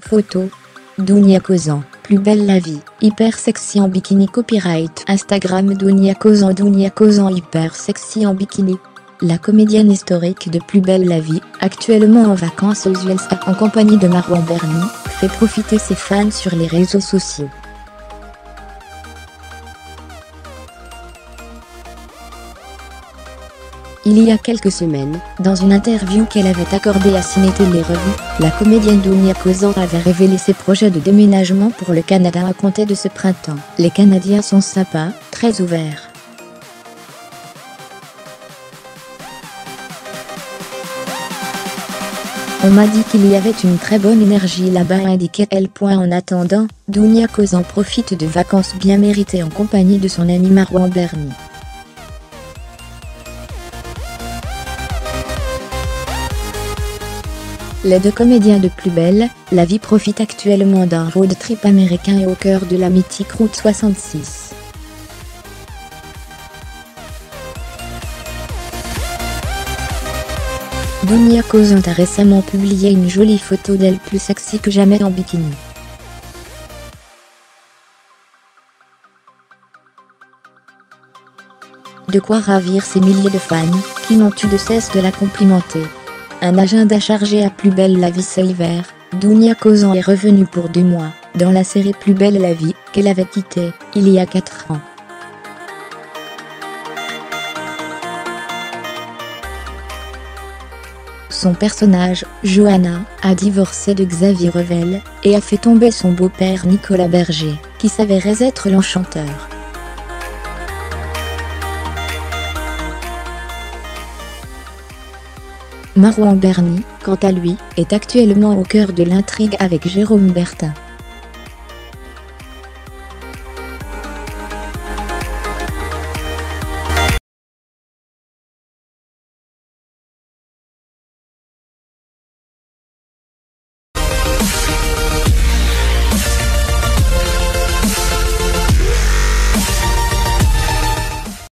Photo. Dounia Kozan, plus belle la vie, hyper sexy en bikini. Copyright Instagram Dounia Kozan hyper sexy en bikini. La comédienne historique de Plus belle la vie, actuellement en vacances aux USA en compagnie de Marwan Berny, fait profiter ses fans sur les réseaux sociaux. Il y a quelques semaines, dans une interview qu'elle avait accordée à Ciné Télé Revue, la comédienne Dounia Kozan avait révélé ses projets de déménagement pour le Canada à compter de ce printemps. Les Canadiens sont sympas, très ouverts. On m'a dit qu'il y avait une très bonne énergie là-bas, indiquait-elle. En attendant, Dounia Kozan profite de vacances bien méritées en compagnie de son ami Marwan Berny. Les deux comédiens de Plus belle la vie profitent actuellement d'un road trip américain et au cœur de la mythique route 66. Dounia Kozan a récemment publié une jolie photo d'elle plus sexy que jamais en bikini. De quoi ravir ses milliers de fans, qui n'ont eu de cesse de la complimenter. Un agenda chargé à Plus belle la vie cet hiver, Dounia Kozan est revenue pour 2 mois, dans la série Plus belle la vie, qu'elle avait quittée, il y a 4 ans. Son personnage, Johanna, a divorcé de Xavier Revel, et a fait tomber son beau-père Nicolas Berger, qui s'avérait être l'enchanteur. Marwan Berny, quant à lui, est actuellement au cœur de l'intrigue avec Jérôme Bertin.